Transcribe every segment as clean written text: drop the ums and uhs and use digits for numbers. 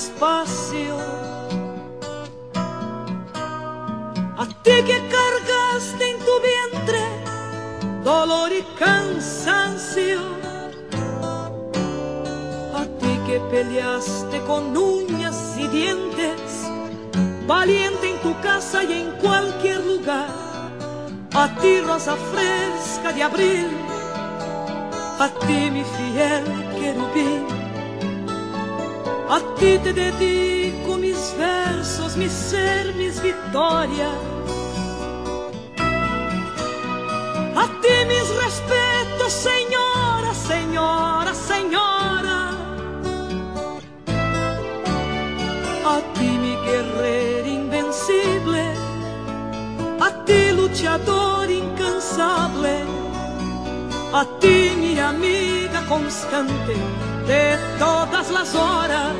espacio. A ti que cargaste en tu vientre dolor y cansancio, a ti que peleaste con uñas y dientes, valiente en tu casa y en cualquier lugar, a ti rosa fresca de abril, a ti mi fiel querubín, a ti te dedico mis versos, mi ser, mis victorias. A ti mis respetos, señora, señora, señora. A ti mi guerrero invencible, a ti luchador incansable, a ti mi amiga constante de todas las horas.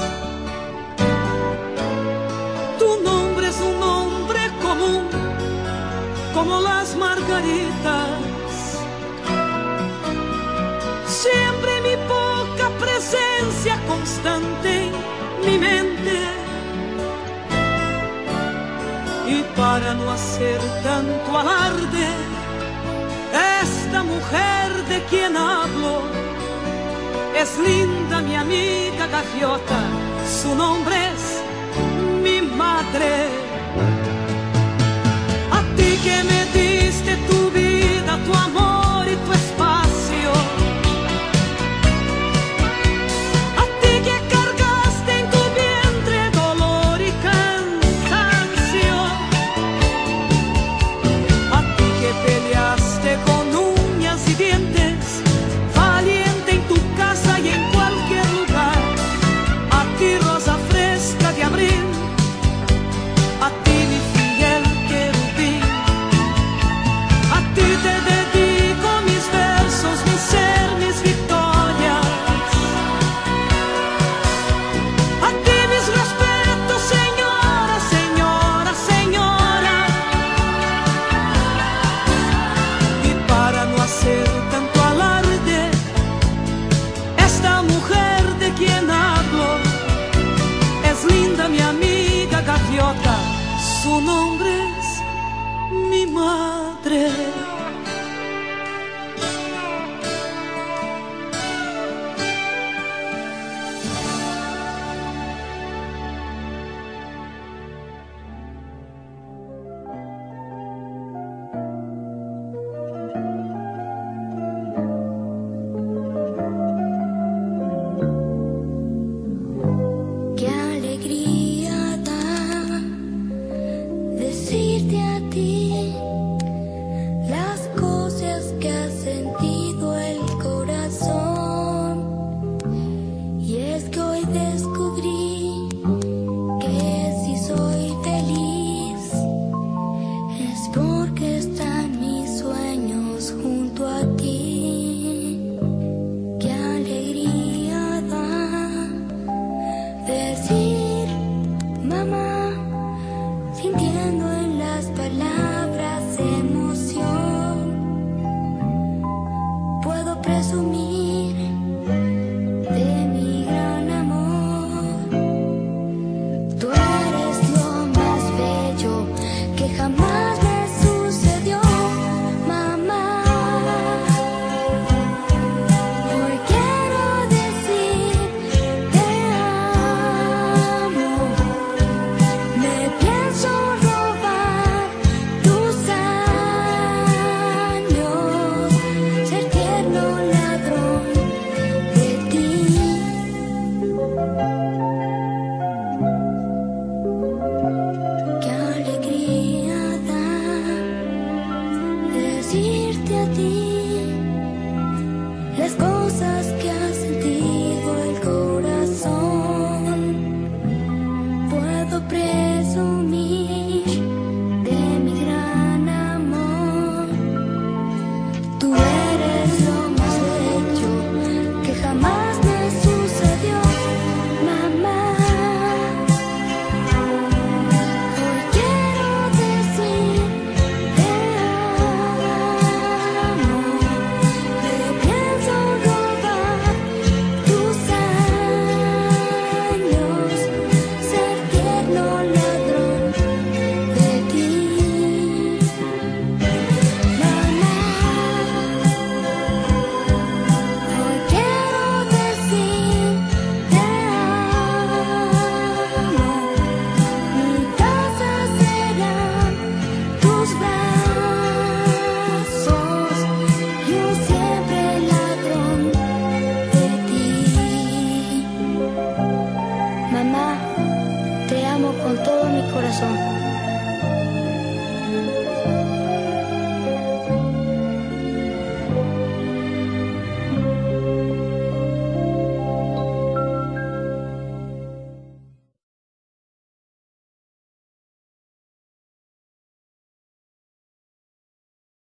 Tu nombre es un nombre común como las margaritas. Siempre mi poca presencia constante en mi mente. Y para no hacer tanto alarde, esta mujer de quien hablo es linda mi amiga gaviota, su nombre es mi madre. Que me diste tu vida, tu amor y tu espacio. A ti que cargaste en tu vientre dolor y cansancio. A ti que peleaste con uñas y dientes, valiente en tu casa y en cualquier lugar. A ti rosa fresca de abril, a ti mi fiel querubín. A ti te dedico mis versos, mi ser, mis victorias. A ti mis respetos, señora, señora, señora. Y para no hacer tanto alarde, esta mujer de quien hablo es linda mi amiga gaviota, su nombre es mi madre. Qué alegría da decirte a ti con todo mi corazón.